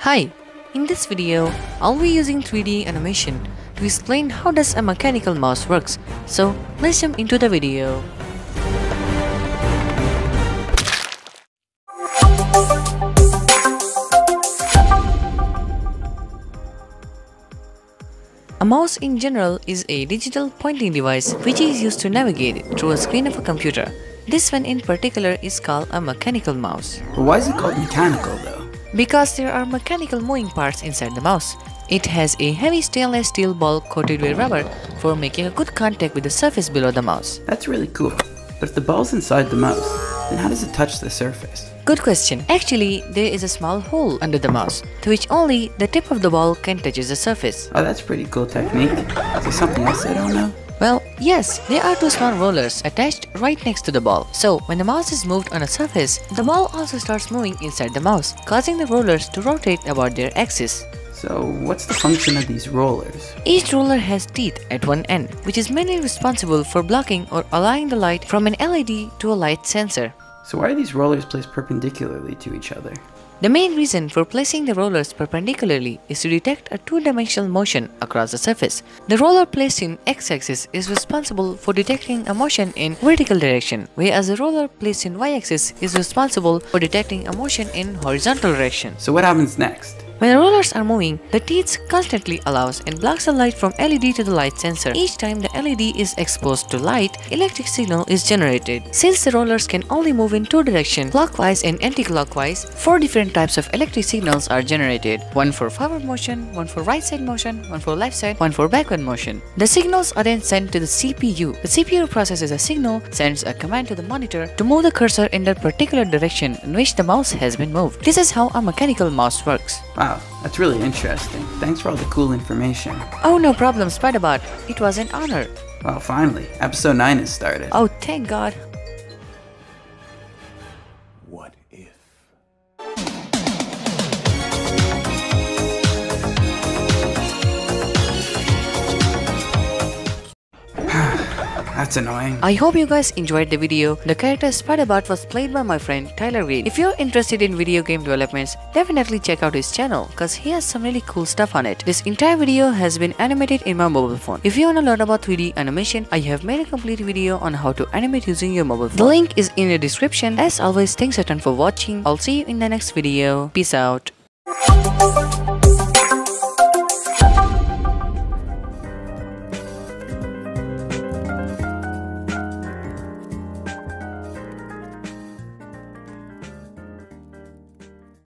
Hi, in this video, I'll be using 3D animation to explain how does a mechanical mouse works. So let's jump into the video. A mouse in general is a digital pointing device which is used to navigate through a screen of a computer. This one in particular is called a mechanical mouse. But why is it called mechanical though? Because there are mechanical moving parts inside the mouse. It has a heavy stainless steel ball coated with rubber for making a good contact with the surface below the mouse. That's really cool. But if the ball's inside the mouse, then how does it touch the surface? Good question. Actually, there is a small hole under the mouse, to which only the tip of the ball can touch the surface. Oh, that's a pretty cool technique. Is there something else I don't know? Well, yes, there are two small rollers attached right next to the ball. So, when the mouse is moved on a surface, the ball also starts moving inside the mouse, causing the rollers to rotate about their axis. So, what's the function of these rollers? Each roller has teeth at one end, which is mainly responsible for blocking or allowing the light from an LED to a light sensor. So why are these rollers placed perpendicularly to each other? The main reason for placing the rollers perpendicularly is to detect a two-dimensional motion across the surface. The roller placed in x-axis is responsible for detecting a motion in vertical direction, whereas the roller placed in y-axis is responsible for detecting a motion in horizontal direction. So what happens next? When the rollers are moving, the teeth constantly allows and blocks the light from LED to the light sensor. Each time the LED is exposed to light, electric signal is generated. Since the rollers can only move in two directions, clockwise and anti-clockwise, 4 different types of electric signals are generated. One for forward motion, one for right side motion, one for left side, one for backward motion. The signals are then sent to the CPU. The CPU processes a signal, sends a command to the monitor to move the cursor in that particular direction in which the mouse has been moved. This is how a mechanical mouse works. Wow, that's really interesting. Thanks for all the cool information. Oh, no problem, Spiderbot. It was an honor. Well, finally, episode 9 has started. Oh, thank God. What if? That's annoying. I hope you guys enjoyed the video. The character Spiderbot was played by my friend Tyler Reed. If you're interested in video game developments, definitely check out his channel cause he has some really cool stuff on it. This entire video has been animated in my mobile phone. If you wanna learn about 3D animation, I have made a complete video on how to animate using your mobile phone. The link is in the description. As always, thanks a ton for watching. I'll see you in the next video. Peace out.